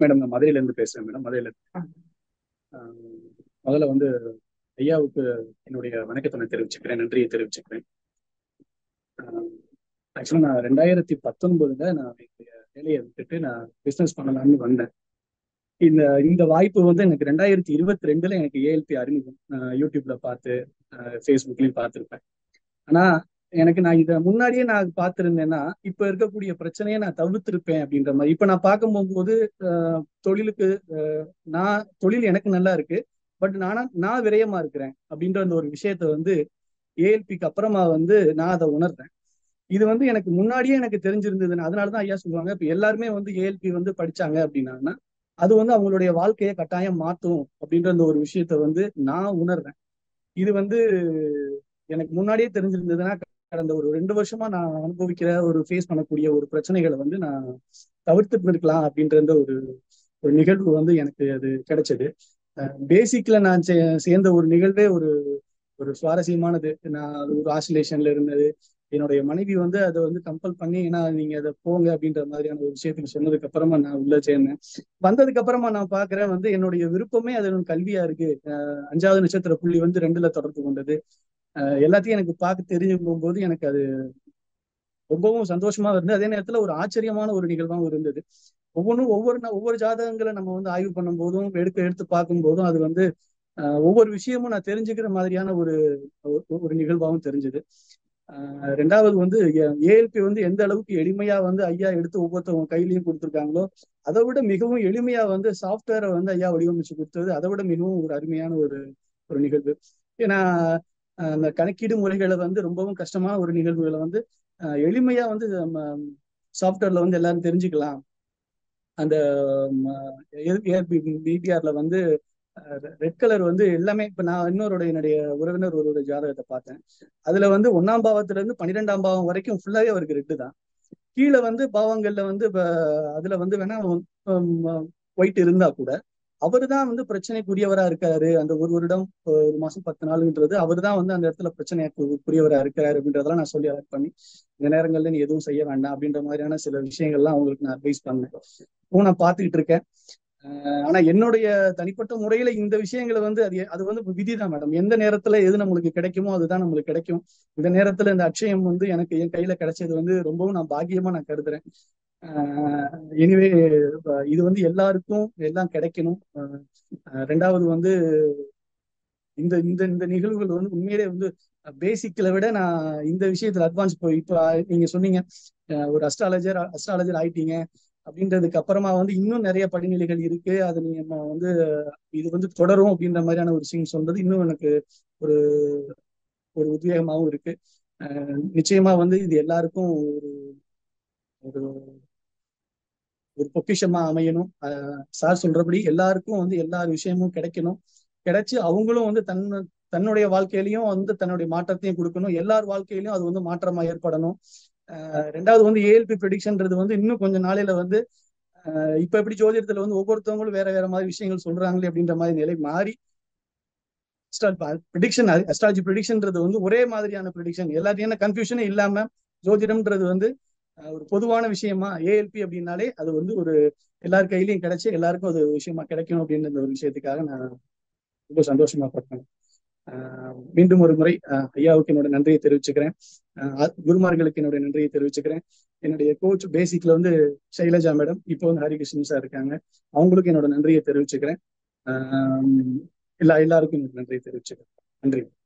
Madam, நான் மதுரையில இருந்து பேசுறேன் மேடம். மதுரையில ஆஹ் முதல்ல வந்து ஐயாவுக்கு என்னுடைய வணக்கத்தை நான் தெரிவிச்சுக்கிறேன், நன்றியை தெரிவிச்சுக்கிறேன். ஆக்சுவலா நான் 2019 நான் என்னுடைய வேலையை விட்டுட்டு நான் பிசினஸ் பண்ணலாம்னு வந்தேன். இந்த இந்த வாய்ப்பு வந்து எனக்கு 2022 எனக்கு ஏஎல்பி அறிமுகம். யூடியூப்ல பார்த்து ஃபேஸ்புக்லயும் பார்த்துருப்பேன். ஆனா நான் இதை முன்னாடியே நான் பார்த்திருந்தேன்னா இப்ப இருக்கக்கூடிய பிரச்சனையை நான் தவிர்த்திருப்பேன் அப்படின்ற மாதிரி. இப்ப நான் பார்க்கும் போகும்போது தொழிலுக்கு தொழில் எனக்கு நல்லா இருக்கு. பட் நான் விரயமா இருக்கிறேன் அப்படின்ற அந்த ஒரு விஷயத்த வந்து ஏஎல்பிக்கு அப்புறமா வந்து நான் அதை உணர்றேன். இது வந்து எனக்கு முன்னாடியே எனக்கு தெரிஞ்சிருந்ததுன்னு அதனாலதான் ஐயா சொல்லுவாங்க, இப்ப எல்லாருமே வந்து ஏஎல்பி வந்து படிச்சாங்க அப்படின்னா அது வந்து அவங்களுடைய வாழ்க்கையை கட்டாயம் மாத்தும் அப்படின்ற அந்த ஒரு விஷயத்த வந்து நான் உணர்றேன். இது வந்து எனக்கு முன்னாடியே தெரிஞ்சிருந்ததுன்னா கடந்த ஒரு 2 வருஷமா நான் அனுபவிக்கிற ஒரு ஃபேஸ் பண்ணக்கூடிய ஒரு பிரச்சனைகளை வந்து நான் தவிர்த்துட்டு இருக்கலாம் அப்படின்ற அந்த ஒரு ஒரு நிகழ்வு வந்து எனக்கு அது கிடைச்சது. பேசிக்ல நான் சேர்ந்த ஒரு நிகழ்வே ஒரு ஒரு சுவாரஸ்யமானது. நான் அது ஒரு ஆசிலேஷன்ல இருந்தது. என்னுடைய மனைவி வந்து அதை வந்து கம்பல் பண்ணி, ஏன்னா நீங்க அதை போங்க அப்படின்ற மாதிரியான ஒரு விஷயத்துக்கு சொன்னதுக்கு அப்புறமா நான் உள்ள சேர்ந்தேன். வந்ததுக்கு அப்புறமா நான் பாக்குறேன் வந்து என்னுடைய விருப்பமே அது கல்வியா இருக்கு. 5வது நட்சத்திர புள்ளி வந்து 2ல தொடர்பு கொண்டது. எல்லாத்தையும் எனக்கு பார்க்க தெரிஞ்சு போகும்போது எனக்கு அது ரொம்பவும் சந்தோஷமா இருந்தது. அதே நேரத்துல ஒரு ஆச்சரியமான ஒரு நிகழ்வாகவும் இருந்தது. ஒவ்வொரு ஜாதகங்களை நம்ம வந்து ஆய்வு பண்ணும் போதும் எடுத்து எடுத்து பார்க்கும் போதும் அது வந்து ஒவ்வொரு விஷயமும் நான் தெரிஞ்சுக்கிற மாதிரியான ஒரு ஒரு நிகழ்வாகவும் தெரிஞ்சது. ரெண்டாவது வந்து ஏஎல்பி வந்து எந்த அளவுக்கு எளிமையா வந்து ஐயா எடுத்து ஒவ்வொருத்தவங்க கையிலையும் கொடுத்துருக்காங்களோ அதை விட மிகவும் எளிமையா வந்து சாஃப்ட்வேரை வந்து ஐயா வடிவமைச்சு கொடுத்தது அதை விட மிகவும் ஒரு அருமையான ஒரு ஒரு நிகழ்வு. ஏன்னா அந்த கணக்கீடு முறைகளை வந்து ரொம்பவும் கஷ்டமான ஒரு நிகழ்வுகளை வந்து எளிமையா வந்து நம்ம சாஃப்ட்வேர்ல வந்து எல்லாரும் தெரிஞ்சுக்கலாம். அந்த பிபிஆர்ல வந்து ரெட் கலர் வந்து எல்லாமே. இப்ப நான் என்னுடைய உறவினர் ஒரு ஜாதகத்தை பார்த்தேன். அதுல வந்து 1ஆம் பாவத்துல இருந்து 12ஆம் பாவம் வரைக்கும் ஃபுல்லாவே அவருக்கு ரெட்டு தான். கீழே வந்து பாவங்கள்ல வந்து அதுல வந்து வேணா ஒயிட் இருந்தா கூட அவரு தான் வந்து பிரச்சனைக்குரியவரா இருக்காரு. அந்த 1 வருடம் 1 மாசம் 10 நாளுன்றது அவரு தான் வந்து அந்த இடத்துல பிரச்சனைக்குரியவரா இருக்காரு அப்படின்றதெல்லாம் நான் சொல்லி அலர்ட் பண்ணி, இந்த நேரங்கள்ல நீ எதுவும் செய்ய வேண்டாம் அப்படின்ற மாதிரியான சில விஷயங்கள்லாம் அவங்களுக்கு நான் அட்வைஸ் பண்ணேன். இப்போ நான் பார்த்துக்கிட்டு இருக்கேன். ஆனா என்னுடைய தனிப்பட்ட முறையில இந்த விஷயங்களை வந்து அது வந்து விதிதான் மேடம். எந்த நேரத்துல எது நம்மளுக்கு கிடைக்குமோ அதுதான் நம்மளுக்கு கிடைக்கும். இந்த நேரத்துல இந்த அட்சயம் வந்து எனக்கு என் கையில கிடைச்சது வந்து ரொம்பவும் நான் பாக்கியமா நான் கருதுறேன். எனிவே இது வந்து எல்லாருக்கும் எல்லாம் கிடைக்கணும். ரெண்டாவது வந்து இந்த இந்த இந்த நிகழ்வுகள் வந்து உண்மையிலே வந்து பேசிக்ல விட நான் இந்த விஷயத்துல அட்வான்ஸ் போய் இப்ப நீங்க சொன்னீங்க ஒரு அஸ்ட்ராலஜர் ஆயிட்டீங்க அப்படின்றதுக்கு அப்புறமா வந்து இன்னும் நிறைய படிநிலைகள் இருக்கு. அது நம்ம வந்து இது வந்து தொடரும் அப்படின்ற மாதிரியான ஒரு விஷயம் சொல்றது இன்னும் எனக்கு ஒரு ஒரு உத்வேகமாகவும் இருக்கு. நிச்சயமா வந்து இது எல்லாருக்கும் ஒரு ஒரு ஒரு பொக்கிஷமா அமையணும். சார் சொல்றபடி எல்லாருக்கும் வந்து எல்லா விஷயமும் கிடைக்கணும். கிடைச்சு அவங்களும் வந்து தன்னுடைய வாழ்க்கையிலையும் வந்து தன்னுடைய மாற்றத்தையும் கொடுக்கணும். எல்லார் வாழ்க்கையிலையும் அது வந்து மாற்றமா ஏற்படணும். ரெண்டாவது வந்து ஏஎல்பி ப்ரெடிக்ஷன்றது வந்து இன்னும் கொஞ்சம் நாளையில வந்து இப்ப எப்படி ஜோதிடத்துல வந்து ஒவ்வொருத்தவங்களும் வேற வேற மாதிரி விஷயங்கள் சொல்றாங்களே அப்படின்ற மாதிரி நிலை மாறி அஸ்ட்ராலஜி ப்ரெடிக்ஷன்றது வந்து ஒரே மாதிரியான ப்ரெடிக்ஷன், எல்லாத்தையும் கன்ஃபியூஷனே இல்லாம ஜோதிடம்ன்றது வந்து ஒரு பொதுவான விஷயமா ஏஎல்பி அப்படின்னாலே அது வந்து ஒரு எல்லார் கையிலையும் கிடைச்சு எல்லாருக்கும் அது விஷயமா கிடைக்கும் அப்படின்ற ஒரு விஷயத்துக்காக நான் ரொம்ப சந்தோஷமா பட்டேன். மீண்டும் ஒரு முறை ஐயாவுக்கு என்னோட நன்றியை தெரிவிச்சுக்கிறேன். குருமார்களுக்கு என்னுடைய நன்றியை தெரிவிச்சுக்கிறேன். என்னுடைய கோச் பேசிக்ல வந்து சைலஜா மேடம், இப்போ வந்து ஹரிகிருஷ்ணன் சார் இருக்காங்க. அவங்களுக்கு என்னோட நன்றியை தெரிவிச்சுக்கிறேன். எல்லாருக்கும் என்னோட நன்றியை தெரிவிச்சுக்கிறேன். நன்றி.